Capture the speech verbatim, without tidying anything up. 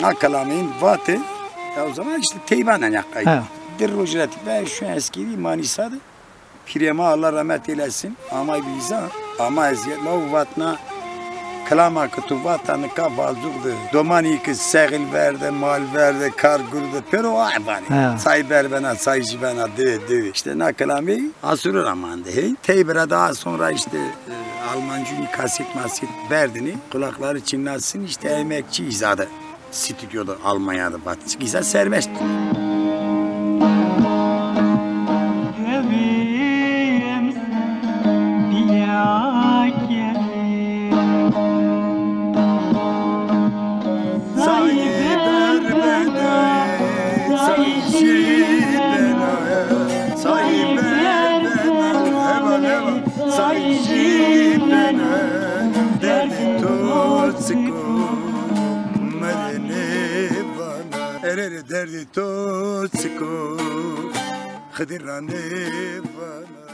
Ha kalamin vatı. Ya o zaman işte teybanen yakaydı. Der rojreti ben şu eski Manisa'da. Pirema Allah rahmet eylesin. Ama biza ama eziyet la vatna kalama kutu vatanı kavazurdu. Domani ki segil verdi, mal verdi, kar gurdu. Pero ayvani. Say berbena, say jibena de de. İşte ne kalami asırır amandı. Hey. Teybere daha sonra işte e, Almancı kaset maset verdini. Kulakları çınlasın işte emekçi izadı. Stüdyoda Almanya'da battı. İza serbest. Derdi totsiko, khadirane vana.